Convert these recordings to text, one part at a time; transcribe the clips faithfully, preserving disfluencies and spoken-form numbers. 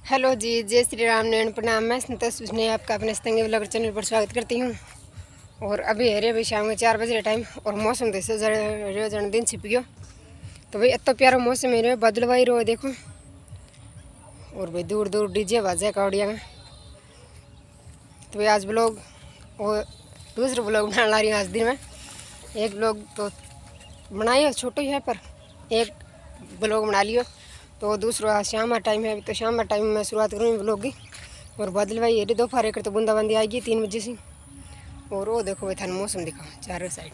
Hello जी, जय श्री राम, नैन प्रणाम। मैं संतोष उसने आपका अपने स्तंगे ब्लॉगर चैनल पर स्वागत करती हूँ। और अभी है रे भाई शाम के चार बजे टाइम और मौसम तो रे जन दिन छिप गयो। तो भाई इतना प्यारा मौसम है रे, बादल वाई रो देखो। और भाई दूर दूर डीजे बाजे कावड़िया में। तो भाई आज ब्लॉग और दूसरा ब्लॉग बनाने ला रही हूँ आज दिन में। एक ब्लॉग तो बनाई छोटा ही है पर एक ब्लॉग बना लियो। तो दूसरा शाम का टाइम है, तो शाम का टाइम में शुरुआत करूँगी ब्लॉग की। और बादल भाई ये दोपहर एक तो बूंदाबांदी आएगी तीन बजे से। और वो देखो भाई थाने मौसम दिखाओ चारों साइड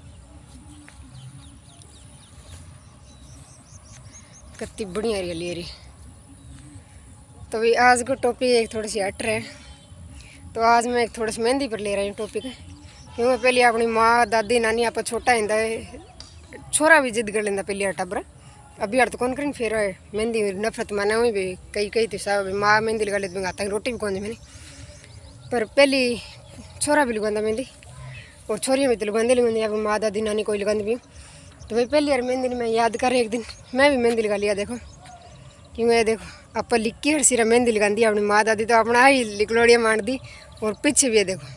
कितनी बढ़िया हरियाली रही। तो भाई आज का टॉपिक एक थोड़ी सी हट है। तो आज मैं एक थोड़ा सी मेहंदी पर ले रही हूँ टॉपिक, क्योंकि पहले अपनी माँ दादी नानी आप छोटा हिंदा छोरा भी जिद कर लेंदा पहले टब्बर। अभी हर तो कौन करें फिर मेहंदी नफरत माना हुई भी कई कई तो साहब माँ मेहंदी लगा लेती आता रोटी भी कौन मैंने। पर पहली छोरा भी लगांदा मेहंदी और छोरियाँ भी तो लगांदे लगांदी अब माँ दादी नानी कोई लगांदी भी। तो भाई पहली यार मेहंदी मैं याद कर एक दिन मैं भी मेहंदी लगा लिया। देखो क्यों है, देखो आप लिक्की हर सिरा मेहंदी लगांदी अपनी माँ दादी तो अपना ही लिकलोड़िया मार दी। और पीछे भी है देखो,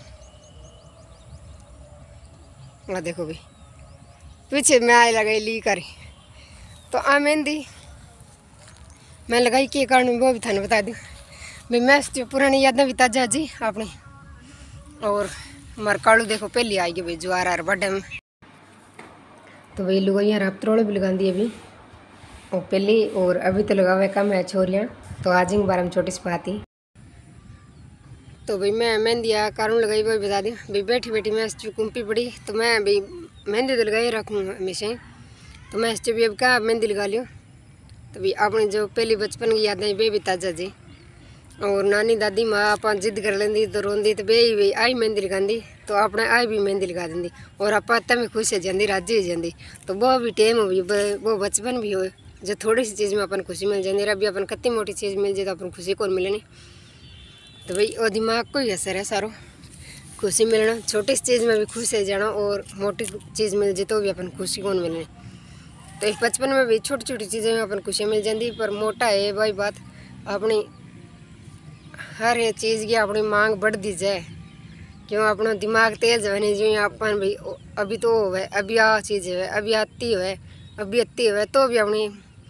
हाँ देखो भाई पीछे मैं आई लगाई ली करी। तो आ मेहंदी मैं लगाई के कारण वो भी थाने बता दी भाई मैं जो पुरानी यादें भी ताजा जी अपनी। और हमारे कालू देखो पहली आई गई भाई ज्वार आर बर्थडे में। तो भाई लुगाइया रापत्रोड़ भी लगाती अभी और पहली और अभी तो लगावे कम है छोरियाँ। तो आज के बारे में छोटी सी बात ही। तो भाई मैं मेहंदी कारण लगाई वो बता दी भाई बैठी बैठी मैं कुंपी पड़ी तो मैं भाई मेहंदी तो लगाई रखूँ हमेशा ही। तो मैं इस भी अब क्या मेहंदी लगा लियो। तो भाई अपनी जो पहली बचपन की यादें वे भी ताजा जी। और नानी दादी माँ आप जिद कर लेंदी तो रोंदी तो बे भी आई मेहंदी लगाती तो अपने आई भी मेहंदी लगा देंदी। और आप में खुश हो जाती राजी हो जाती। तो वो भी टाइम हो वो बचपन भी हो जो थोड़ी सी चीज़ में अपन खुशी मिल जाती। अभी अपन कितनी मोटी चीज़ मिल जाए तो अपन खुशी कौन मिलनी। तो भाई वो दिमाग को ही असर है सारो खुशी मिलना। छोटी सी चीज़ में भी खुश हो जाना और मोटी चीज़ मिल जाए तो भी अपन खुशी कौन मिलनी। तो इस बचपन में भी छोटी छोटी चीज़ें में अपन खुशी मिल जाती। पर मोटा है भाई बात अपनी हर एक चीज़ की अपनी मांग बढ़ दी जाए, क्यों अपना दिमाग तेज है नहीं जो अपन भाई अभी तो है अभी आ चीज़ है अभी आती है अभी आती है तो भी अपनी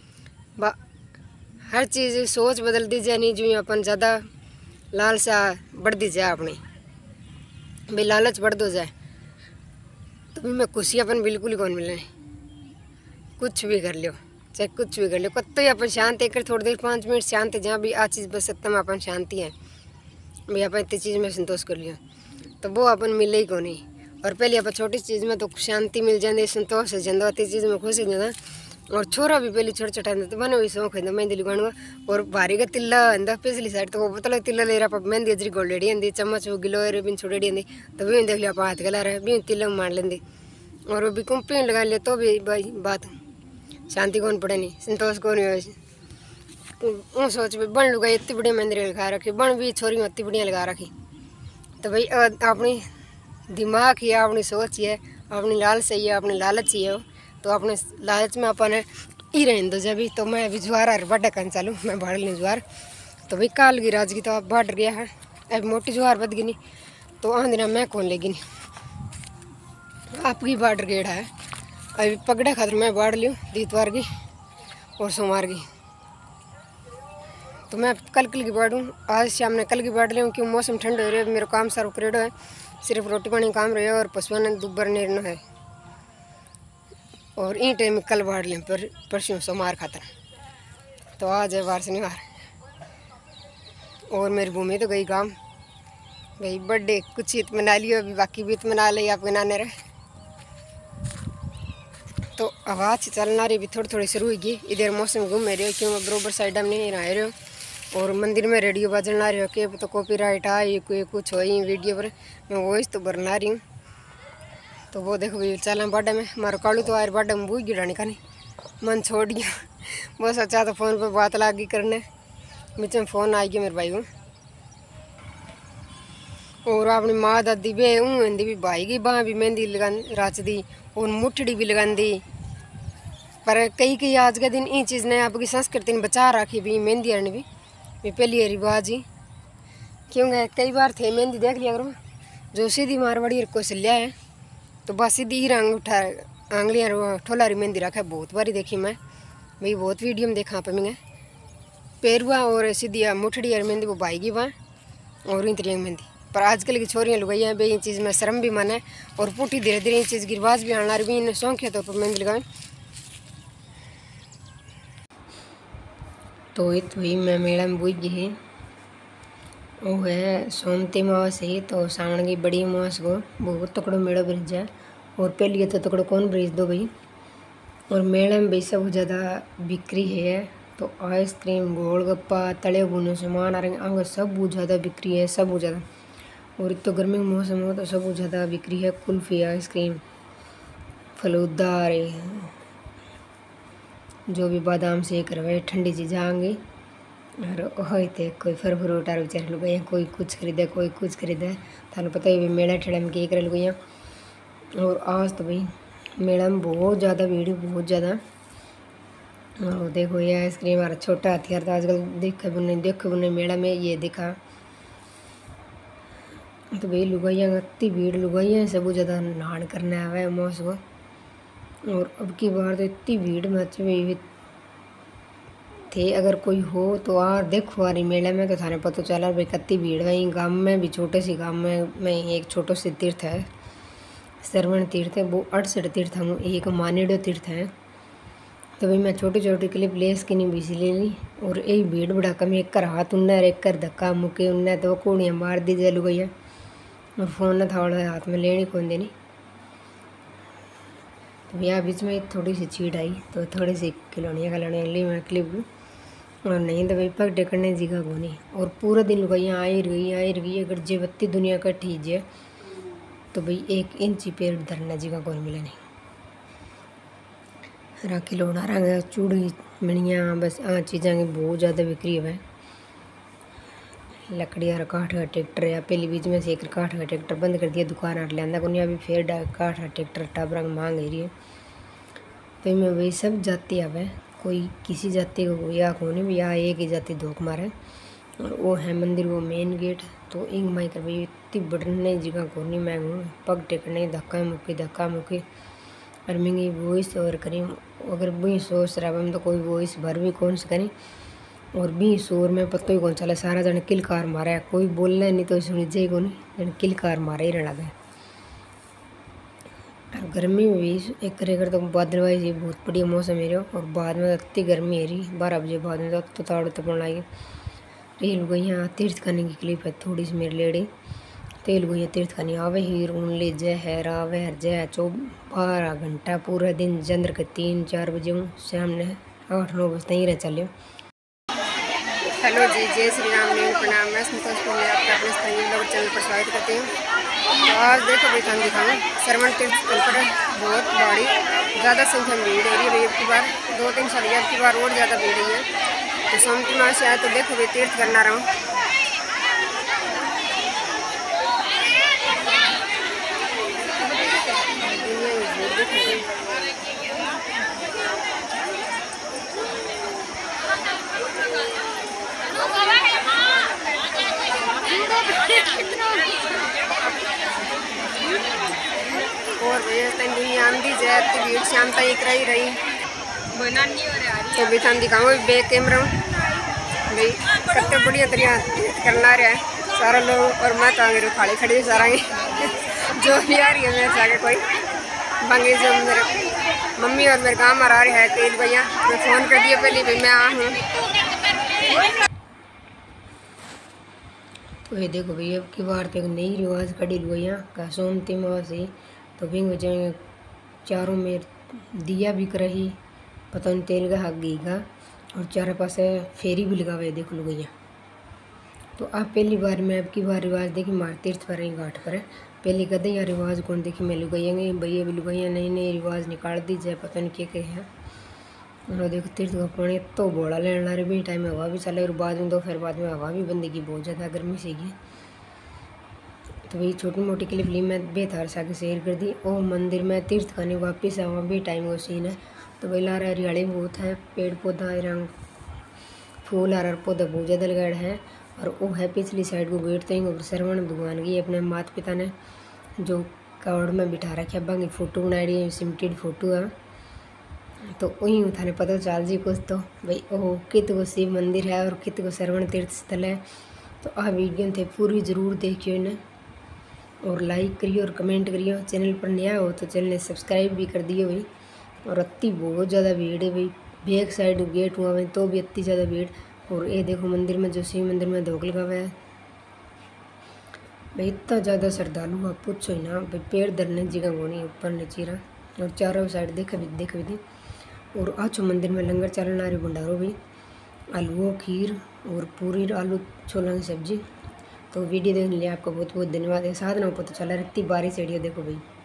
हर चीज़ सोच बदल दी जाए नहीं जो अपन ज़्यादा लालसा बढ़ दी जाए अपनी भाई लालच बढ़ दो जाए तो भी मैं खुशी अपन बिल्कुल ही कौन मिलने। कुछ भी कर लो चाहे कुछ भी कर लो कत्तो ही अपन शांत एक थोड़ी देर पाँच मिनट शांत जहाँ भी आ चीज़ बस सत्ता में अपन शांति है भाई अपन इतनी चीज़ में संतोष कर लिया तो वो अपन मिले ही को नहीं। और पहले अपन छोटी चीज़ में तो शांति मिल जाती संतोष हो जाता अति चीज़ में खुश हो जाता। और छोरा भी पहले छोटा छोटा तो मैंने भी शौक है मेहंदी लगाने का। और भारी का तिल्ला अंदा पिछली साइड तो वो पतला तिल्ला ले रहा मेहंदी अजरी गोल्डेड़ी आती चम्मच वो गिलो बिन छोड़ी आती तो भी देख लिया हाथ गला रहा भी तिल्ला मार लेंदी। और वो भी कुंपी लगा लिया तो भी भाई बात शांति कौन पड़े नहीं संतोष कौन हो। ऊँ सोच भाई बन लुगाई इतनी बढ़िया मेहंदी लगा रखी बन भी छोरी इतनी बढ़िया लगा रखी। तो भाई अपनी दिमाग ही है अपनी सोच ही है अपनी लालच ही है अपनी लालच ही है। तो अपने लालच में अपन ही रहने दो जब भी। तो मैं अभी ज्वार और बड़ा करने चालू मैं भाड़ ली ज्वार। तो भाई काल की राज की तो आप बढ़ गया है अब मोटी ज्वार बद गई नहीं तो आंधी ना मैं कौन लेगी नहीं आपकी बाढ़ गेड़ा है। अभी पगड़ा खातर मैं बाढ़ लियो दीतवार की और सोमवार की। तो मैं कल कल की बाढ़ूँ आज शाम ने कल की बाढ़ लियो क्यों मौसम ठंड हो रही है। मेरा काम सारा करेडो है सिर्फ रोटी पानी काम रहे और पशुओं ने दुबर नेरना है। और इन टाइम कल बाढ़ लें पर परसों सोमवार खातर। तो आज है वार शनिवार और मेरी भूमि तो गई काम गई बर्थडे कुछ ईद मना लियो अभी बाकी भी ईद मना ली आपके नाने रहे। तो आवाज़ चलना रही भी थोड़ी थोड़ी शुरू होगी इधर मौसम घूम रही हो क्यों बरोबर साइड में नहीं रह रहे हो। और मंदिर में रेडियो बजना रही हो कि तो कॉपीराइट आई कोई कुछ हो वीडियो पर मैं वॉइस तो बना रही हूँ। तो वो देखो भाई चल बाडा में हमारा कालू तो आयर बाडा में बूझ गिरा नहीं खानी मन छोड़ गया वो सोचा तो फ़ोन पे बात लागी करने बीच में फ़ोन आ गया मेरे भाई को। और अपनी माँ दादी भी ऊँ हिंदी भी भाई की बाँ भी मेहंदी लगा राच दी और मुठड़ी भी लगा दी। पर कई कई आज के दिन इन चीज़ ने आपकी संस्कृति ने बचा रखी भी मेहंदी ने भी। मैं पहली रिवाज ही क्योंकि कई बार थे मेहंदी देख लिया करो जो सीधी मारवाड़ी को सिल्या है तो बस सीधी ही रंग उठा आंगलियाँ ठोलारी मेहंदी रखा है। बहुत बारी देखी मैं भाई, बहुत वीडियो में देखा पे मैं पैरुआ और सीधी मुठड़ी और मेहंदी वो भाईगी वहाँ और इन तरीके मेहंदी। पर आजकल की छोरियाँ लुगाइयाँ भाई इन चीज़ में शर्म भी माने और पुटी धीरे धीरे इन चीज़ की रिवाज भी आना रही इन शौक है तो पर मेहंदी लगाएं। तो इत हुई मैं मेला में बुझ गई है वो है सोमती अमावस है तो सावन की बड़ी अमावस को बहुत तकड़ो मेला ब्रिज है। और पहले तो तकड़ो कौन ब्रिज दो भाई। और मेले में भाई सब ज़्यादा बिक्री है तो आइसक्रीम गोलगप्पा तले भुने सामान आ रहे हैं सब बहुत ज़्यादा बिक्री है सब बहुत ज़्यादा। और एक तो गर्मी का मौसम हो तो सब बहुत ज़्यादा बिक्री है। कुल्फ़ी आइसक्रीम फलूदा जो भी बादाम से करवाए ठंडी चीज़ें आएंगी। और होते कोई फर फ्रूट आर बेचारे लोग कोई कुछ खरीदे कोई कुछ खरीदे थानू पता ही मेला ठेला में के करे लोग। और आज तो भाई मेला में बहुत ज़्यादा भीड़ बहुत ज़्यादा। और देखो ये आइसक्रीम और छोटा हथियार तो आजकल देखे बुने देखे बुने मेला में ये दिखा तो भाई लुगाइयाँ इतनी भीड़ लुगाइयाँ सब ज़्यादा नहान करने आवे मौस को। और अब की बार तो इतनी भीड़ मच हुई थे अगर कोई हो तो आ देखो आ रही मेले में तो थाने पता चला भाई कितनी भीड़ है। गांव में भी छोटे से गांव में में एक छोटो से तीर्थ है श्रवण तीर्थ है वो अड़सठ तीर्थ है एक मानेडो तीर्थ है। तो भाई मैं छोटी छोटी क्लिप लेस की नहीं बीसी ले ली और यही भीड़ भड़ाका में एक कर हाथ उन्ना एक कर धक्का मुके उन्ना तो कूड़ियाँ मार दी जाए लुगाइया और फ़ोन न थोड़ा हाथ में लेनी कौन देनी। तो भैया बीच में थोड़ी सी चीड़ आई तो थोड़ी सी खिलौनियाँ खिलौनियाँ ली मैं क्लिप और नहीं तो भाई पग टेकने जगह को नहीं। और पूरा दिन लुगाइयाँ आई रही आई रही अगर जे बत्ती दुनिया का ठीजे तो भाई एक इंची पेड़ धरने जगह को मिले नहीं। राखी लोड़ा रंग चूड़ी मणियाँ बस आ चीज़ों की बहुत ज़्यादा बिक्री है। लकड़ी और काठ का ट्रैक्टर या पहले बीच में से एक काठ का ट्रैक्टर बंद कर दिया दुकान हट लिया को अभी फिर काठ का ट्रैक्टर टाबरा मांग रही है। तो मैं वही सब जाति आवे कोई किसी जाति को या को नहीं या एक ही जाति धोख मारे। और वो है मंदिर वो मेन गेट तो इंग माई कर भाई इतनी बढ़ने जगह को नहीं मैं हूँ पग टेकने धक्का मुक्की धक्का मुक्की और मैं वॉइस और करी अगर भी सोच रहा है तो कोई वॉइस भर भी कौन से करी और भी शोर में पत्तो ही कौन चला सारा जन किलकार मारा है कोई बोलना नहीं तो सुनी जाए कौन जन किलकार मारा ही रहना है। और गर्मी में भी एक करे कर तो बादलवाई जी बहुत बढ़िया मौसम है और बाद में इतनी गर्मी है रही बारह बजे बाद में तो ताड़ू तपन लगी। तेल गई तीर्थ खाने की क्लिप है थोड़ी सी मेरे लेडी तेल गई तीर्थ खानी आवे ही रून ले जय है रावे हर जय चौ बारह घंटा पूरा दिन चंद्र के तीन चार बजे हूँ शाम ने आठ नौ बजे तक रह चलो। हेलो जी जय श्री राम ने प्रणाम मैं संतोष कुमार आपका अपने स्थानीय ब्लॉग चैनल पर स्वागत करती हूँ। तो आज देखो भाई हम दिखाऊँ श्रवण तीर्थ स्थल पर बहुत बड़ी ज़्यादा संख्या में भीड़ है रही है भाई। अब की बार दो तीन साल अब की बार और ज़्यादा भीड़ रही है तो सोमती माह से आए तो देखो भाई तीर्थ करना रहा हूँ। और दुनिया आंधी जाए तो भीड़ शाम तक रही रही तो भी थान दिखाऊँ बैक कैमरा भाई कितने बढ़िया तरीका करना रहा है सारा लोग। और मैं तो मेरे खाली खड़ी सारा जो भी आ रही है मेरे सारे कोई बाकी जो मेरे मम्मी और मेरे गाँव में आ रहे हैं तेल भैया मैं फ़ोन कर दिया पहले भाई मैं आ हूँ। तो ये देखो भाई अब की बार तक नई रिवाज कड़ी लुगाइयाँ का सोमती माह से तो भी वजह चारों में दिया बिक रही पता नहीं तेल का हक गई का और चारों पास फेरी भी लगा हुए देखो लुगाइयाँ। तो आप पहली बार में अब की बार रिवाज देखी मार तीर्थ पर ही घाट पर पहली कदे या रिवाज कौन देखी मैं लुगाइयाँ भैया भी लुगाइयाँ नई नई रिवाज निकाल दी जाए पता नहीं क्या क्या है। और देखो तीर्थ का पानी तो बोला लेने ला रही भी टाइम में हवा भी चले और बाद में दोपहर बाद में हवा भी बंदी की बहुत ज़्यादा गर्मी सीगी। तो भाई छोटी मोटी क्लिप ली मैं बेतार सा के शेयर कर दी। ओ मंदिर में तीर्थ खाने वापस आवा भी टाइम वो सीन है तो भाई ला रहा हरियाली बहुत है पेड़ पौधा रंग फूल और पौधा बहुत ज़्यादा लगाया है। और वो है पिछली साइड को गेट तक और श्रवण भगवान की अपने माता पिता ने जो कावड़ में बिठा रखा बाकी फ़ोटो बनाई है, सिमटेड फोटो है। तो वहीं थाने पता चल जी कुछ तो भाई ओह कित को शिव मंदिर है और कित को श्रवण तीर्थ स्थल है। तो आ वीडियो थे पूरी ज़रूर देखियो इन्हें और लाइक करियो और कमेंट करियो। चैनल पर नया हो तो चैनल ने सब्सक्राइब भी कर दियो भाई। और अति बहुत ज़्यादा भीड़ है भाई, बैक साइड गेट हुआ भाई तो भी इतनी ज़्यादा भीड़। और ये देखो मंदिर में जो शिव मंदिर में धोख लगा हुआ है भाई, इतना ज़्यादा श्रद्धालु आप पूछो ही ना भाई, पेड़ धरने जगह वो नहीं ऊपर नीचे रहा। और चारों साइड देख भी देख भी थी। और आछो मंदिर में लंगर चलना रही भंडारो भी, आलू खीर और पूरी आलू छोला की सब्जी। तो वीडियो देखने के लिए आपका बहुत बहुत धन्यवाद है। साधना पता चला रही बारिश एड़िया देखो भाई।